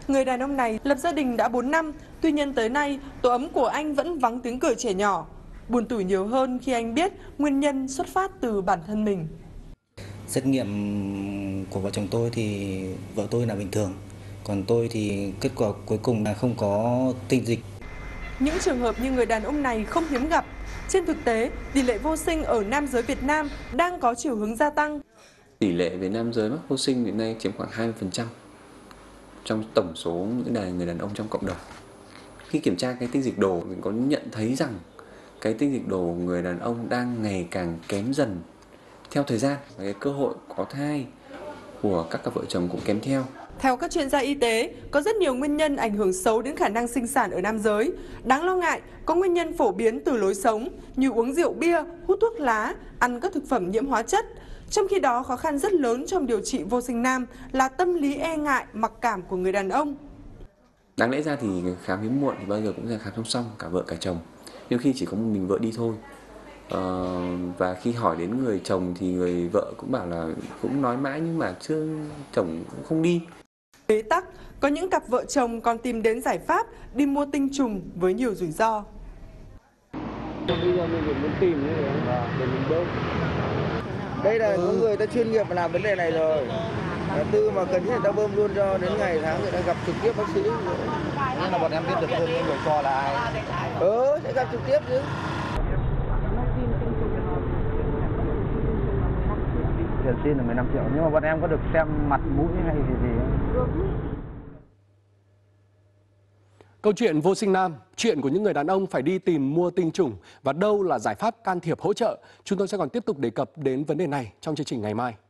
Người đàn ông này lập gia đình đã 4 năm, tuy nhiên tới nay tổ ấm của anh vẫn vắng tiếng cười trẻ nhỏ. Buồn tủi nhiều hơn khi anh biết nguyên nhân xuất phát từ bản thân mình. Xét nghiệm của vợ chồng tôi thì vợ tôi là bình thường, còn tôi thì kết quả cuối cùng là không có tinh dịch. Những trường hợp như người đàn ông này không hiếm gặp. Trên thực tế, tỷ lệ vô sinh ở nam giới Việt Nam đang có chiều hướng gia tăng. Tỷ lệ về nam giới mắc vô sinh hiện nay chiếm khoảng 20% trong tổng số những người đàn ông trong cộng đồng. Khi kiểm tra cái tinh dịch đồ, mình có nhận thấy rằng cái tinh dịch đồ của người đàn ông đang ngày càng kém dần theo thời gian, và cái cơ hội có thai của các cặp vợ chồng cũng kém theo. Theo các chuyên gia y tế, có rất nhiều nguyên nhân ảnh hưởng xấu đến khả năng sinh sản ở nam giới. Đáng lo ngại, có nguyên nhân phổ biến từ lối sống như uống rượu bia, hút thuốc lá, ăn các thực phẩm nhiễm hóa chất. Trong khi đó, khó khăn rất lớn trong điều trị vô sinh nam là tâm lý e ngại, mặc cảm của người đàn ông. Đáng lẽ ra thì khám hiếm muộn thì bao giờ cũng là khám song song cả vợ cả chồng. Nhưng khi chỉ có một mình vợ đi thôi. Và khi hỏi đến người chồng thì người vợ cũng bảo là cũng nói mãi nhưng mà chồng cũng không đi. Bế tắc, có những cặp vợ chồng còn tìm đến giải pháp đi mua tinh trùng với nhiều rủi ro. Bây giờ mình muốn tìm để mình bơm. Đây là những người ta chuyên nghiệp làm vấn đề này rồi. Tư mà cần thiết người ta bơm luôn cho đến ngày tháng người ta gặp trực tiếp bác sĩ. Nhưng là bọn em biết được hơn những người cho là ai. Sẽ gặp trực tiếp chứ. Tiền xin là 15 triệu, nhưng mà bọn em có được xem mặt mũi hay gì không? Câu chuyện vô sinh nam, chuyện của những người đàn ông phải đi tìm mua tinh trùng và đâu là giải pháp can thiệp hỗ trợ. Chúng tôi sẽ còn tiếp tục đề cập đến vấn đề này trong chương trình ngày mai.